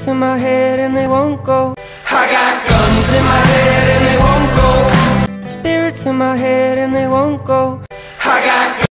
Spirits in my head and they won't go. I got guns in my head and they won't go. Spirits in my head and they won't go. I got